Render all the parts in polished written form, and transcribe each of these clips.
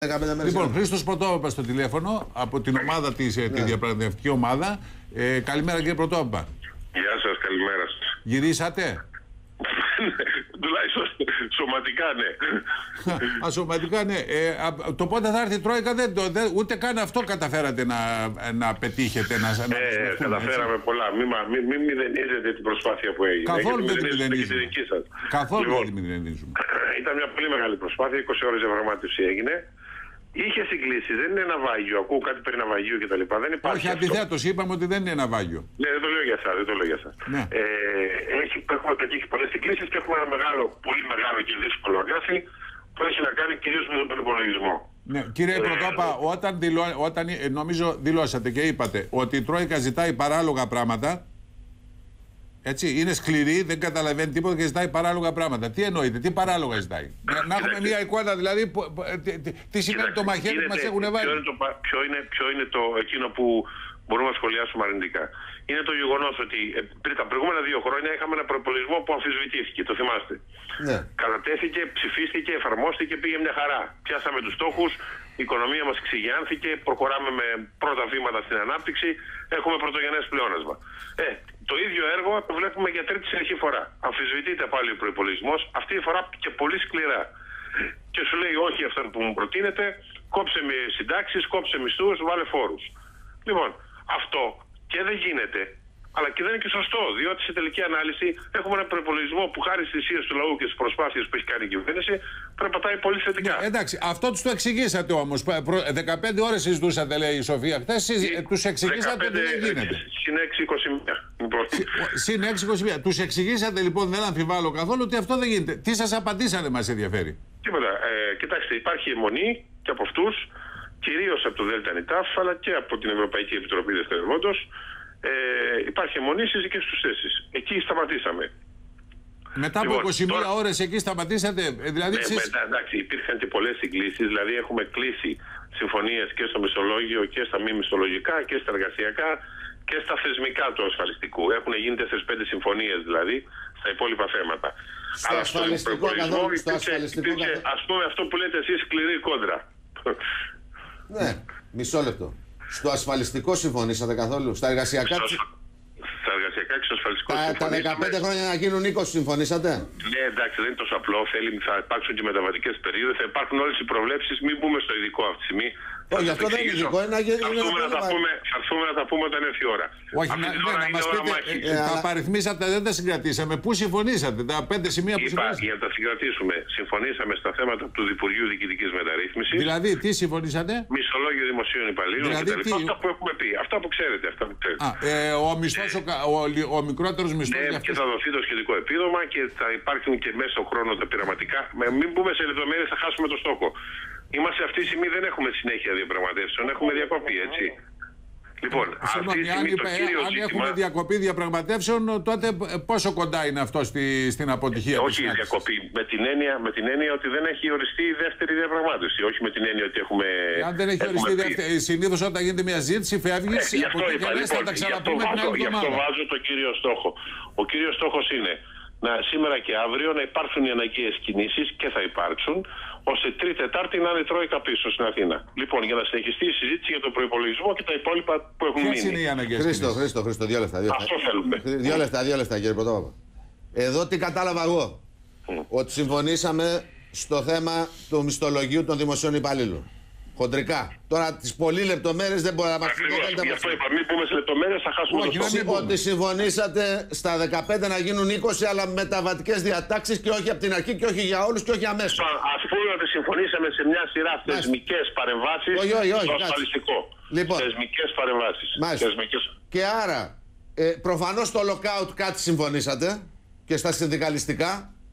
Λοιπόν, Χρήστος Πρωτόπαπας στο τηλέφωνο από την ομάδα τη διαπραγματευτική ομάδα. Καλημέρα, κύριε Πρωτόπαπα. Γεια σας, καλημέρα σας. Γυρίσατε? Τουλάχιστον σωματικά, ναι. Σωματικά, ναι. Το πότε θα έρθει η Τρόικα, ούτε καν αυτό καταφέρατε να πετύχετε. Καταφέραμε πολλά. Μην μηδενίζετε την προσπάθεια που έγινε. Καθόλου δεν τη μηδενίζουμε. Καθόλου δεν τη μηδενίζουμε. Ήταν μια πολύ μεγάλη προσπάθεια. 20 ώρες διαπραγμάτευση έγινε. Είχε συγκλήσεις, δεν είναι ναυάγιο. Ακούω κάτι περί ναυαγίου κτλ. Δεν υπάρχει. Όχι, αντιθέτως, είπαμε ότι δεν είναι ναυάγιο. Ναι, δεν το λέω για εσάς. Ναι. Έχουμε πετύχει πολλές συγκλήσεις και έχουμε ένα πολύ μεγάλο και δύσκολο εργάσιο που έχει να κάνει κυρίως με τον προπολογισμό. Ναι, κύριε Πρωτόπαπα, όταν νομίζω δηλώσατε και είπατε ότι η Τρόικα ζητάει παράλογα πράγματα. Έτσι, είναι σκληρή, δεν καταλαβαίνει τίποτα και ζητάει παράλογα πράγματα. Τι εννοείτε, τι παράλογα ζητάει? Να έχουμε μια εικόνα δηλαδή, τι σημαίνει το μαχαίρι που μας έχουν βάλει. Ποιο είναι εκείνο που μπορούμε να σχολιάσουμε αρνητικά? Είναι το γεγονός ότι πριν τα προηγούμενα 2 χρόνια είχαμε ένα προπολογισμό που αμφισβητήθηκε, το θυμάστε. Ναι. Κατατέθηκε, ψηφίστηκε, εφαρμόστηκε, πήγε μια χαρά. Πιάσαμε τους στόχους, η οικονομία μας εξηγιάνθηκε, προχωράμε με πρώτα βήματα στην ανάπτυξη, έχουμε πρωτογενές πλεόνασμα. Το ίδιο έργο το βλέπουμε για τρίτη συνεχή φορά. Αμφισβητείται πάλι ο προϋπολογισμός, αυτή η φορά και πολύ σκληρά. Και σου λέει όχι αυτό που μου προτείνεται, κόψε με συντάξεις, κόψε μισθούς, βάλε φόρους. Λοιπόν, αυτό και δεν γίνεται, αλλά και δεν είναι και σωστό, διότι σε τελική ανάλυση έχουμε ένα προϋπολογισμό που χάρη στις θυσίες του λαού και στις προσπάθειες που έχει κάνει η κυβέρνηση περπατάει πολύ θετικά. Ναι, εντάξει, αυτό τους το εξηγήσατε όμως. 15 ώρες συζητούσατε, λέει η Σοφία χθες, τους εξηγήσατε ότι δεν γίνεται. Συν 6-21. Συν 6-21. Τους εξηγήσατε λοιπόν, δεν αμφιβάλλω καθόλου, ότι αυτό δεν γίνεται. Τι σας απαντήσανε, μας ενδιαφέρει? Τίποτα. Κοιτάξτε, υπάρχει αιμονή και από αυτούς, κυρίως από το ΔΝΤ, αλλά και από την Ευρωπαϊκή Επιτροπή Δευτερευόντως. Υπάρχει αιμονή στις δικές τους θέσεις. Εκεί σταματήσαμε. Μετά από 21 ώρες εκεί σταματήσατε? Δηλαδή μετά, εντάξει, υπήρχαν και πολλές συγκλήσεις. Δηλαδή έχουμε κλείσει συμφωνίες και στο μισθολόγιο και στα μη μισθολογικά και στα εργασιακά και στα θεσμικά του ασφαλιστικού. Έχουν γίνει 4-5 συμφωνίες δηλαδή στα υπόλοιπα θέματα. Αλλά στο προπολογισμό υπήρξε, ας πούμε, αυτό που λέτε εσείς, σκληρή κόντρα. Ναι, μισό λεπτό. Στο ασφαλιστικό συμφωνήσατε καθόλου? Στα εργασιακά? Στα εργασιακά και στο ασφαλιστικό τα 15 χρόνια να γίνουν 20 συμφωνήσατε? Ναι, εντάξει, δεν είναι τόσο απλό. Θα υπάρξουν και μεταβατικές περίοδοι, θα υπάρχουν όλες οι προβλέψεις. Μην μπούμε στο ειδικό αυτή τη στιγμή. Όχι, αυτό δεν είναι ειδικό. Θα έρθουμε να τα πούμε όταν έρθει η ώρα. Όχι, να μας πείτε, τα παριθμίσατε, δεν τα συγκρατήσαμε. Πού συμφωνήσατε, τα 5 σημεία που συμφωνήσατε? Για να τα συγκρατήσουμε, συμφωνήσαμε στα θέματα του Διπουργείου Διοικητικής Μεταρρύθμισης. Δηλαδή, τι συμφωνήσατε? Μισθολόγιο δημοσίων υπαλλήλων κτλ. Αυτά που έχουμε πει. Αυτά που ξέρετε. Ο μικρότερος μισθός. Ναι, και θα δοθεί το σχετικό επίδομα και θα υπάρχουν και μέσα στον χρόνο τα πειραματικά. Μην μπούμε σε λεπτομέρειες, θα χάσουμε το στόχο. Είμαστε αυτή τη στιγμή, δεν έχουμε συνέχεια διαπραγματεύσεων, έχουμε διακοπή, έτσι. Λοιπόν, αυτή τη στιγμή το κύριο αν έχουμε διακοπή διαπραγματεύσεων, τότε πόσο κοντά είναι αυτό στην αποτυχία? Όχι η διακοπή, με την έννοια ότι δεν έχει οριστεί η δεύτερη διαπραγμάτευση. Όχι με την έννοια ότι έχουμε. Αν δεν έχει οριστεί η δεύτερη, συνήθως όταν γίνεται μια ζήτηση, φεύγει. Γι' αυτό βάζω το κύριο στόχο. Ο κύριος στόχος είναι σήμερα και αύριο να υπάρξουν οι αναγκαίες κινήσεις και θα υπάρξουν, ώστε Τρίτη-Τετάρτη να είναι η Τρόικα πίσω στην Αθήνα. Λοιπόν, για να συνεχιστεί η συζήτηση για τον προϋπολογισμό και τα υπόλοιπα που έχουν μείνει. Ποιες είναι οι αναγκαίες κινήσεις? Χρήστο, 2 λεπτά. Αυτό θέλουμε. 2 λεπτά, κύριε Πρωτόπαπα. Εδώ τι κατάλαβα εγώ? Ότι συμφωνήσαμε στο θέμα του μισθολογίου των δημοσίων υπαλλήλων. Χοντρικά. Τώρα τις πολύ λεπτομέρειες δεν μπορεί να μας πει. Γι' αυτό είπα, μην πούμε σε λεπτομέρειες, θα χάσουμε το στόχο. Ότι συμφωνήσατε στα 15 να γίνουν 20, αλλά με μεταβατικές διατάξεις και όχι από την αρχή και όχι για όλους και όχι αμέσως. Ας πούμε ότι συμφωνήσαμε σε μια σειρά θεσμικές παρεμβάσεις στο ασφαλιστικό. Λοιπόν, θεσμικές παρεμβάσεις. Και άρα, προφανώς στο lockout κάτι συμφωνήσατε και στα συνδικαλιστικά.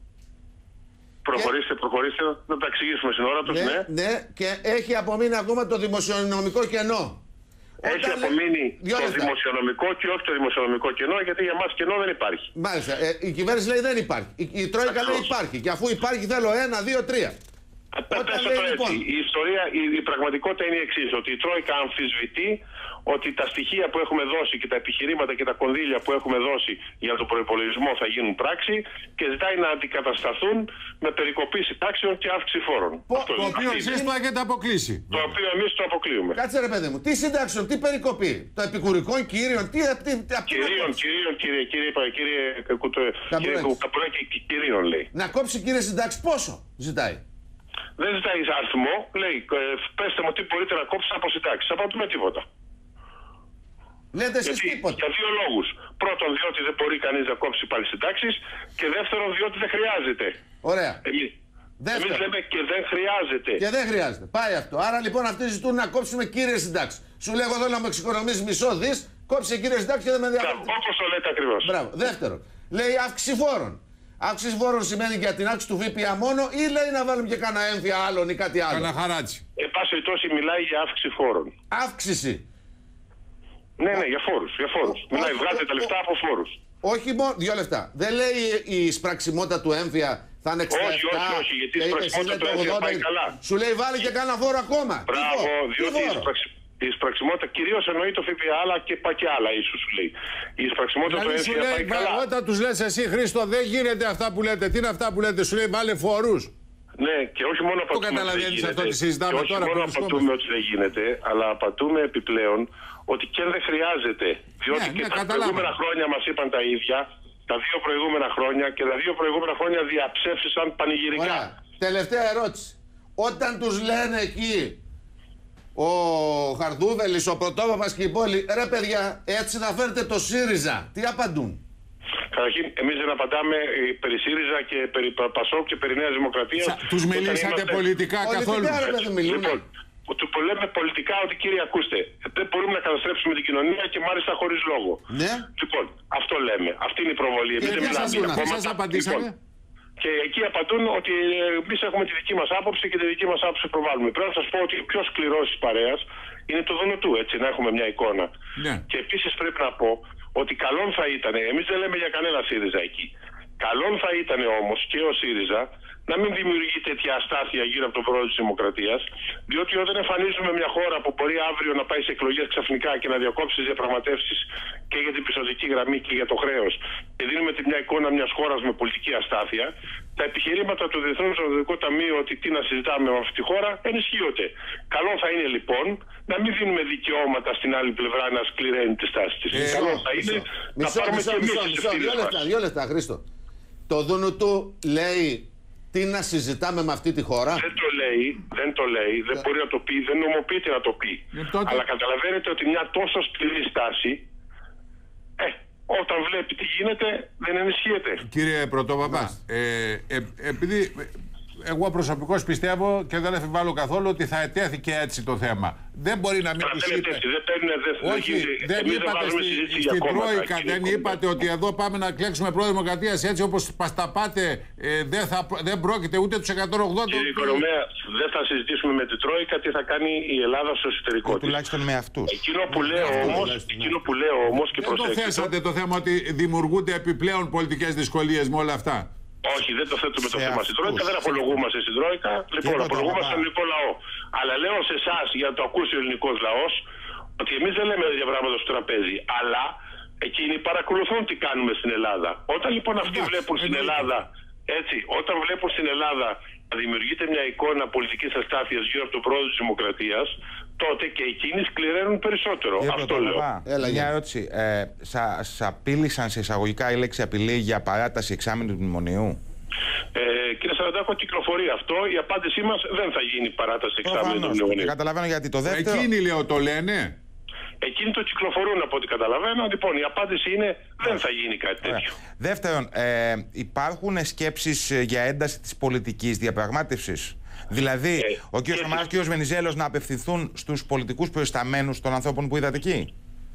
Προχωρήστε, να τα εξηγήσουμε στην ώρα τους, ναι, και έχει απομείνει ακόμα το δημοσιονομικό κενό. Έχει απομείνει το δημοσιονομικό και όχι το δημοσιονομικό κενό, γιατί για μας κενό δεν υπάρχει. Μάλιστα. Η κυβέρνηση λέει δεν υπάρχει. Η Τρόικα λέει υπάρχει. Και αφού υπάρχει θέλω 1, 2, 3. Λοιπόν. Η ιστορία, η πραγματικότητα είναι η εξής, ότι η Τρόικα αμφισβητεί ότι τα στοιχεία που έχουμε δώσει και τα επιχειρήματα και τα κονδύλια που έχουμε δώσει για τον προϋπολογισμό θα γίνουν πράξη και ζητάει να αντικατασταθούν με περικοπή συντάξεων και αύξηση φόρων. Το οποίο εσείς το έχετε αποκλείσει. Το οποίο εμείς το αποκλείουμε. Κάτσε ρε παιδί μου, τι συντάξεων, τι περικοπή, το επικουρικών κυρίων, τι... Κύριε Καπουρέ και κυρίων λέει. Να κόψει κύριε συντάξει πόσο ζητάει? Δεν ζητάει αριθμό, λέει πέστε μου τι μπορείτε να κόψετε από συντάξεις. Θα απαντούμε τίποτα. Λέτε εσείς τίποτα. Για δύο λόγους. Πρώτον, διότι δεν μπορεί κανείς να κόψει πάλι συντάξεις. Και δεύτερον, διότι δεν χρειάζεται. Ωραία. Εμείς λέμε και δεν χρειάζεται. Και δεν χρειάζεται. Πάει αυτό. Άρα λοιπόν αυτοί ζητούν να κόψουμε κύριε συντάξει. Σου λέω εγώ θέλω να μου εξοικονομήσει μισό δις, κόψε κύριε συντάξει και δεν με ενδιαφέρει. Όπως το λέτε ακριβώς. Μπράβο. Δεύτερον, λέει αύξηση φόρων. Αύξηση φόρων σημαίνει για την αύξηση του ΦΠΑ μόνο ή λέει να βάλουμε και κανένα έμφυα άλλον ή κάτι άλλο? Κανένα χαράτσι. Εν πάση περιπτώσει μιλάει για αύξηση φόρων. Αύξηση. Ναι, για φόρους. Μιλάει, βγάλετε τα λεφτά από φόρους. Όχι μόνο 2 λεπτά. Δεν λέει η σπραξιμότητα του έμφυα θα είναι 67. Όχι, γιατί η σπραξιμότητα του έμφυα πάει καλά. Σου λέει βάλει και κανένα φόρο ακόμα. Μπράβο, διότι η σπραξιμότητα κυρίως εννοεί το ΦΠΑ, αλλά και άλλα ίσως σου λέει. Η σπραξιμότητα του έμφυα πάει καλά. Όταν τους λες εσύ Χρήστο δεν γίνεται αυτά που λέτε, τι είναι αυτά που λέτε, σου λέει βάλε φορούς. Ναι, και όχι μόνο απατούμε. Το καταλαβαίνεις αυτό τι συζητάμε τώρα. Όχι μόνο απατούμε ότι δεν γίνεται, αλλά απατούμε επιπλέον ότι και δεν χρειάζεται. Διότι και τα προηγούμενα χρόνια μας είπαν τα ίδια, τα 2 προηγούμενα χρόνια και τα 2 προηγούμενα χρόνια διαψεύσισαν πανηγυρικά. Ωραία. Τελευταία ερώτηση. Όταν τους λένε εκεί ο Χαρδούβελης, ο Πρωτόπαπας και η πόλη, ρε παιδιά, έτσι να φέρετε το ΣΥΡΙΖΑ, τι απαντούν? Καταρχήν, εμείς δεν απαντάμε περί ΣΥΡΙΖΑ και περί ΠΑΣΟΚ και περί Νέας Δημοκρατίας. Τους μιλήσατε πολιτικά καθόλου? Λοιπόν, του λέμε πολιτικά ότι κύριε ακούστε, δεν μπορούμε να καταστρέψουμε την κοινωνία και μάλιστα χωρίς λόγο. Ναι. Λοιπόν, αυτό λέμε. Αυτή είναι η προβολή. Εμείς δεν μιλάμε για κόμματα. Σας απαντήσαμε? Και εκεί απαντούν ότι εμείς έχουμε τη δική μας άποψη και τη δική μας άποψη προβάλλουμε. Πρέπει να σας πω ότι ο πιο σκληρός της παρέας είναι το Δουνουτού, έτσι, να έχουμε μια εικόνα. Ναι. Και επίσης πρέπει να πω ότι καλόν θα ήταν, εμείς δεν λέμε για κανένα ΣΥΡΙΖΑ εκεί. Καλόν θα ήταν όμως και ο ΣΥΡΙΖΑ να μην δημιουργεί τέτοια αστάθεια γύρω από τον πρόεδρο της Δημοκρατίας, διότι όταν εμφανίζουμε μια χώρα που μπορεί αύριο να πάει σε εκλογές ξαφνικά και να διακόψει τις διαπραγματεύσεις και για την πιστωτική γραμμή και για το χρέος και δίνουμε μια εικόνα μιας χώρας με πολιτική αστάθεια, τα επιχειρήματα του Διεθνούς Νομισματικού Ταμείου ότι τι να συζητάμε με αυτή τη χώρα ενισχύονται. Καλό θα είναι λοιπόν να μην δίνουμε δικαιώματα στην άλλη πλευρά να σκληραίνει τη στάση της. Καλό θα είναι να πάρουμε και εμείς τις ευθύνες μας. 2 λεπτά, Χρήστο. Το Δουνουτού λέει τι να συζητάμε με αυτή τη χώρα? Δεν το λέει, δεν μπορεί να το πει, δεν νομοποιείται να το πει. Αλλά καταλαβαίνετε ότι μια τόσο σκληρή στάση, όταν βλέπει τι γίνεται, δεν ενισχύεται. Κύριε Πρωτόπαπα, επειδή εγώ προσωπικώς πιστεύω και δεν αφιβάλλω καθόλου ότι θα ετέθηκε έτσι το θέμα. Δεν μπορεί να μην τους είπε. Όχι, δεν είπατε στην Τρόικα, δεν είπατε ότι εδώ πάμε να κλέξουμε πρόεδρο Δημοκρατίας έτσι όπως τα πάτε, δεν πρόκειται ούτε τους 180. Κύριε Οικονομέα, δεν θα συζητήσουμε με την Τρόικα τι θα κάνει η Ελλάδα στο εσωτερικό της. Τουλάχιστον με αυτούς. Εκείνο που λέω όμως και προσέξτε. Δεν το θέσατε το θέμα ότι δημιουργούνται επιπλέον πολιτικές δυσκολίες με όλα αυτά? Όχι, δεν το θέτουμε το θέμα στην Τρόικα, δεν απολογούμαστε στην Τρόικα. Λοιπόν, απολογούμαστε στον ελληνικό λαό. Αλλά λέω σε εσάς, για να το ακούσει ο ελληνικός λαός, ότι εμείς δεν λέμε τέτοια πράγματα στο τραπέζι, αλλά εκείνοι παρακολουθούν τι κάνουμε στην Ελλάδα. Όταν λοιπόν αυτοί βλέπουν στην Ελλάδα, όταν βλέπουν στην Ελλάδα να δημιουργείται μια εικόνα πολιτικής αστάθειας γύρω από τον πρόεδρο της Δημοκρατίας, τότε και εκείνοι σκληραίνουν περισσότερο. Αυτό λέω. Μια ερώτηση. Σας απείλησαν σε εισαγωγικά η λέξη απειλή για παράταση εξάμηνου του μνημονίου? Κύριε Σαραντάκο, κυκλοφορεί αυτό. Η απάντησή μας δεν θα γίνει παράταση εξάμηνου του μνημονίου. Καταλαβαίνω γιατί το δεύτερο. Εκείνοι λέω το λένε. Εκείνοι το κυκλοφορούν από ό,τι καταλαβαίνω. Λοιπόν, η απάντηση είναι δεν θα γίνει κάτι τέτοιο. Δεύτερον, υπάρχουν σκέψεις για ένταση της πολιτικής διαπραγμάτευσης? Δηλαδή, ο κ. Σαμαράς και ο κ. Βενιζέλος να απευθυνθούν στους πολιτικούς προϊσταμένους των ανθρώπων που είδατε εκεί?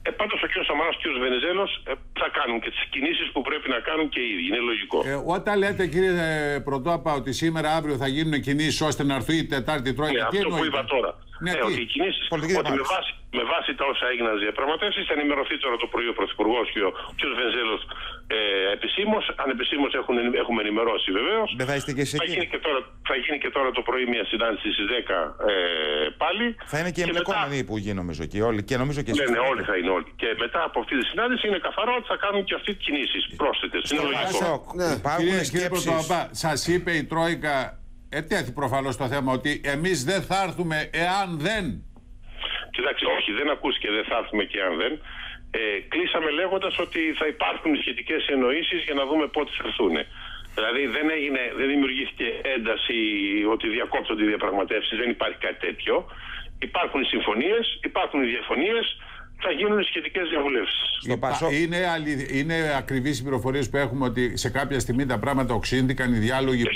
Πάντως ο κ. Σαμαράς και ο κ. Βενιζέλος θα κάνουν και τις κινήσεις που πρέπει να κάνουν και οι ίδιοι. Είναι λογικό. Όταν λέτε, κύριε Πρωτόπα, ότι σήμερα αύριο θα γίνουν κινήσεις ώστε να έρθει η Τετάρτη Τρόικα, αυτό που είπα τώρα. Ναι, ότι οι κινήσεις, ότι με βάση τα όσα έγιναν στις διαπραγματεύσεις, θα ενημερωθεί τώρα το πρωί ο Πρωθυπουργός και ο κ. Βενιζέλος επισήμως. Ανεπισήμως έχουμε ενημερώσει βεβαίως. Δεν θα είστε και εσείς εκεί. Θα γίνει και τώρα το πρωί μια συνάντηση στις 10 πάλι. Θα είναι και εμπλεκόμενοι οι υπουργοί, νομίζω, και όλοι. Και νομίζω και εσείς. Ναι, όλοι θα είναι όλοι. Και μετά από αυτή τη συνάντηση είναι καθαρό ότι θα κάνουν και αυτοί κινήσεις πρόσθετες. Είναι λογικό. Κύριε Πρωτόπα, σας είπε η Τρόικα, ετέθη προφανώς το θέμα, ότι εμείς δεν θα έρθουμε εάν δεν. Κοιτάξτε, όχι, δεν ακούστηκε δεν θα έρθουμε και αν δεν. Κλείσαμε λέγοντας ότι θα υπάρχουν σχετικές εννοήσεις για να δούμε πότε θα έρθουν. Δηλαδή δεν δημιουργήθηκε ένταση ότι διακόπτονται οι διαπραγματεύσεις, δεν υπάρχει κάτι τέτοιο. Υπάρχουν οι συμφωνίες, υπάρχουν οι διαφωνίες, θα γίνουν σχετικές διαβουλεύσεις. Είναι ακριβείς οι πληροφορίες που έχουμε ότι σε κάποια στιγμή τα πράγματα οξύνθηκαν, οι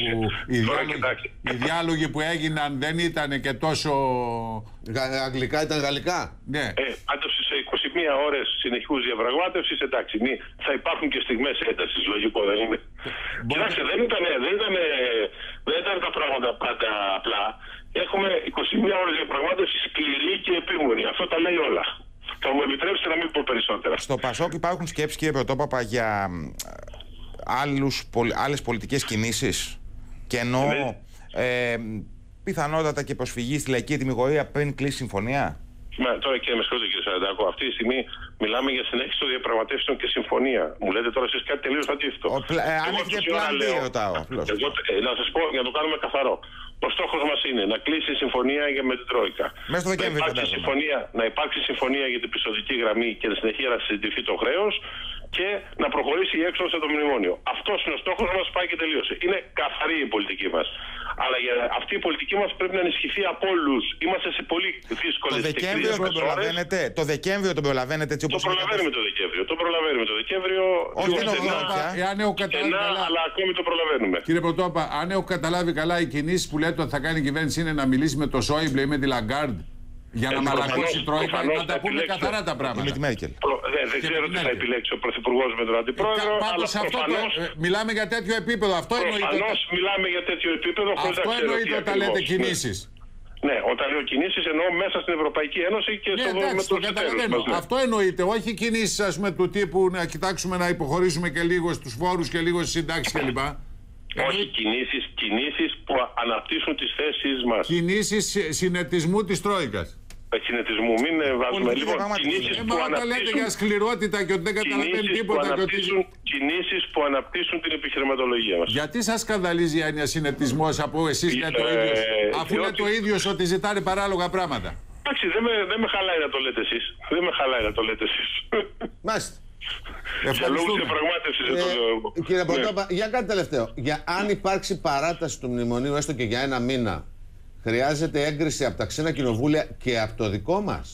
διάλογοι που έγιναν δεν ήταν και τόσο... Αγγλικά ήταν γαλλικά. Ναι. Πάντως σε 21 ώρες συνεχούς διαπραγμάτευσης, εντάξει, θα υπάρχουν και στιγμές έντασης, λογικό δεν είναι. Κοιτάξτε, δεν ήταν τα πράγματα πάντα απλά. Έχουμε 21 ώρες διαπραγμάτευση σκληρή και επίμονη. Αυτό τα λέει όλα. Θα μου επιτρέψετε να μην πω περισσότερα. Στο Πασόκ υπάρχουν σκέψεις, κύριε Πρωτόπαπα, για άλλες πολιτικές κινήσεις? Και εννοώ πιθανότατα και προσφυγή στη λαϊκή τιμιγορία πριν κλείσει συμφωνία. Τώρα και με συγχωρείτε, κύριε Σαραντάκο, αυτή τη στιγμή μιλάμε για συνέχιση των διαπραγματεύσεων και συμφωνία. Μου λέτε τώρα εσείς κάτι τελείως αντίθετο. Αν έχετε πλάν B, ρωτάω. Να σας πω, για να το κάνουμε καθαρό. Ο στόχος μας είναι να κλείσει η συμφωνία με την Τρόικα. Μέσα στο Δεκέμβρη, να υπάρξει συμφωνία για την πιστωτική γραμμή και να συνεχεία να συζητηθεί το χρέος και να προχωρήσει η έξοδος από το μνημόνιο. Αυτός είναι ο στόχος μας, πάει και τελείωσε. Είναι καθαρή η πολιτική μας. Αλλά για αυτή η πολιτική μας πρέπει να ενισχυθεί από όλους. Είμαστε σε πολύ δύσκολες και κρίσιμες ώρες. Το Δεκέμβριο τον προλαβαίνετε έτσι όπως το προλαβαίνουμε το Δεκέμβριο. Το προλαβαίνουμε το Δεκέμβριο. Όχι, αλλά ακόμη το προλαβαίνουμε. Κύριε Πρωτόπα, αν έχω καταλάβει καλά, οι κινήσεις που λέτε ότι θα κάνει η κυβέρνηση είναι να μιλήσει με το Σόιμπλε ή με τη Λαγκάρντ για να μαλακώσει η Τρόικα, να τα πούμε καθαρά τα πράγματα. Δεν ξέρω τι θα επιλέξει ο Πρωθυπουργός με τον Αντιπρόεδρο. Πάντως μιλάμε για τέτοιο επίπεδο. Αυτό εννοείται. Προφανώς μιλάμε για τέτοιο επίπεδο. Αυτό εννοείται όταν λέτε κινήσεις. Ναι, όταν λέω κινήσεις εννοώ μέσα στην Ευρωπαϊκή Ένωση και στο καταλαβαίνω. Αυτό εννοείται. Όχι κινήσεις, ας πούμε, του τύπου να κοιτάξουμε να υποχωρήσουμε και λίγο στους φόρους και λίγο στις συντάξεις κλπ. Όχι κινήσεις που αναπτύσσουν τις θέσεις μας. Κινήσεις συνετισμού της Τρόικας. Συνετισμού, μην βάζουμε λοιπόν κινήσεις που λέτε για σκληρότητα και ότι δεν καταλαβαίνει τίποτα. Κινήσεις που αναπτύσσουν την επιχειρηματολογία μας. Γιατί σας σκανδαλίζει η έννοια συνετισμός από εσείς λέτε το ίδιο, αφού λέτε ο ίδιος ότι ζητάνε παράλογα πράγματα? Εντάξει, δεν με χαλάει να το λέτε εσείς. Δεν με χαλάει να το λέτε εσείς. Μάλιστα. Για λόγους διαπραγμάτευσης δεν το λέω εγώ. Κύριε Πρωτόπα, για κάτι τελευταίο. Αν υπάρξει παράταση του μνημονίου έστω και για ένα μήνα, χρειάζεται έγκριση από τα ξένα κοινοβούλια και από το δικό μας?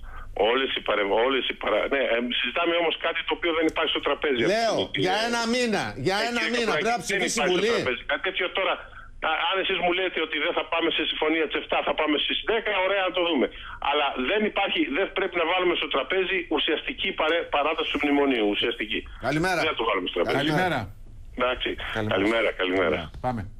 Συζητάμε όμως κάτι το οποίο δεν υπάρχει στο τραπέζι. Λέω, για ένα μήνα. Για ένα μήνα πρέπει να ψηφίσει η Βουλή. Κάτι τέτοιο τώρα. Αν εσείς μου λέτε ότι δεν θα πάμε σε συμφωνία τις 7, θα πάμε στις 10, ωραία να το δούμε. Αλλά δεν πρέπει να βάλουμε στο τραπέζι ουσιαστική παράταση του μνημονίου. Ουσιαστική. Καλημέρα. Δεν θα το βάλουμε στο τραπέζι. Καλημέρα. Εντάξει. Καλημέρα. Πάμε.